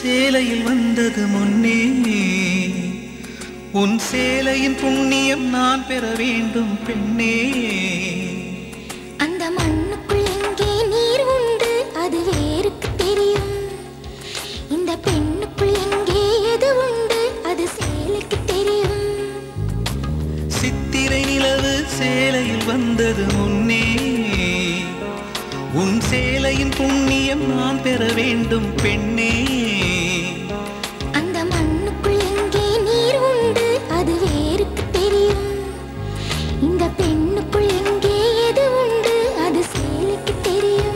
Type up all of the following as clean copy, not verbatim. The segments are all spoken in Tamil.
சேலையில் வந்தது முன்னே. உன் சேலையின் புண்ணியம் நான் பெற வேண்டும் பெண்ணே. அந்த மண்ணுக்குள் எங்கே நீர் உண்டு அது வேருக்கு தெரியும். இந்த பெண்ணுக்குள் எங்கே எது உண்டு அது சேலைக்கு தெரியும். சித்திரை நிலவு சேலையில் வந்தது முன்னே. உன் சேலையின் புண்ணியம் நான் பெற வேண்டும் பெண்ணே. அந்த மண்ணுக்குள் எங்கே நீர் உண்டு அது வேருக்கு தெரியும். இந்த பெண்ணுக்குள் எங்கே எது உண்டு அது சேலைக்கு தெரியும்.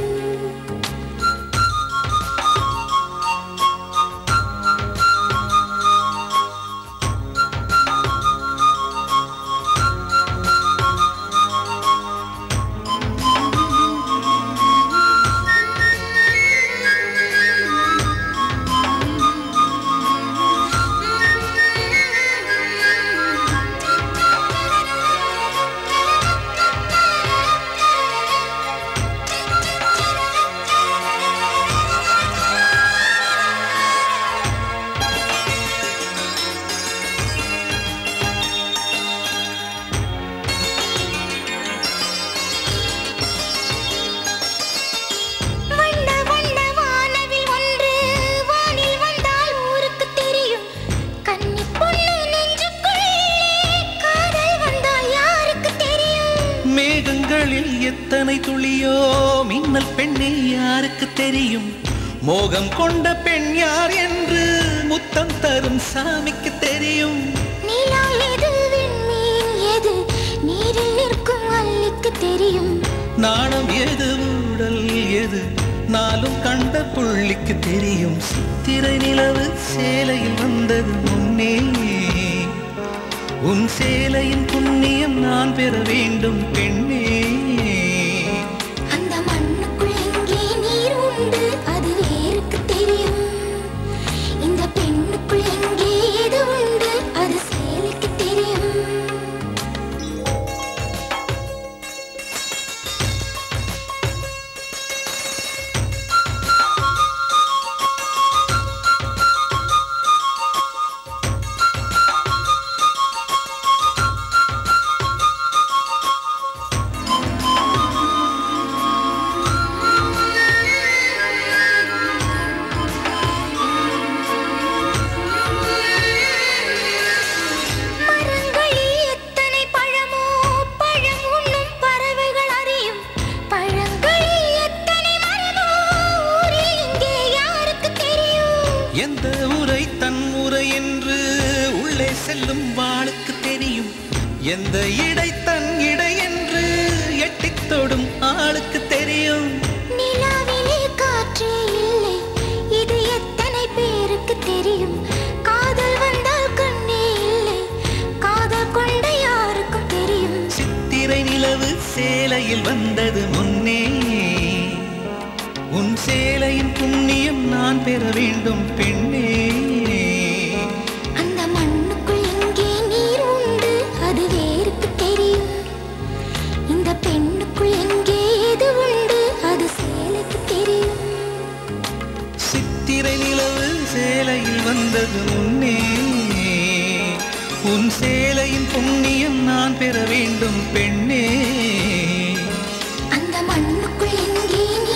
எத்தனை துளியோ மின்னல் பெண்ணே யாருக்கு தெரியும். மோகம் கொண்ட பெண் யார் என்று முத்தம் தரும் சாமிக்கு தெரியும். நிலா எது விண்மீன் எது நீரில் நிற்கும் அல்லிக்கு தெரியும். நாணம் எது ஊடல் எது நாளும் கண்ட புள்ளிக்கு தெரியும். சித்திரை நிலவு சேலையில் வந்தது முன்னே. உன் சேலையின் புண்ணியம் நான் பெற வேண்டும் பெண்ணே. அந்த மண்ணுக்குள் எங்கே நீர் உண்டு அது வேருக்கு தெரியும். இந்த பெண்ணுக்குள் எங்கே எது உண்டு அது சேலைக்கு தெரியும். எந்த உரை தன் உரை என்று உள்ளே செல்லும் வாளுக்கு தெரியும். எந்த இடை தன் இடை என்று எட்டித் தொடும் ஆளுக்கு தெரியும். நிலாவிலே காற்றே இல்லை இது எத்தனை பேருக்கு தெரியும். காதல் வந்தால் கண்ணே இல்லை காதல் கொண்ட யாருக்கும் தெரியும். சித்திரை நிலவு சேலையில் வந்தது முன்னே. உன் சேலையின் புண்ணியம் நான் பெற வேண்டும் பெண்ணே. அந்த மண்ணுக்குள் எங்கே நீர் உண்டு அது வேருக்கு தெரியும். இந்த பெண்ணுக்குள் எங்கே எது உண்டு அது சேலைக்கு தெரியும். சித்திரை நிலவு சேலையில் வந்தது முன்னே. உன் சேலையின் புண்ணியம் நான் பெற வேண்டும் பெண்ணே. அந்த மண்ணுக்குள் எங்கே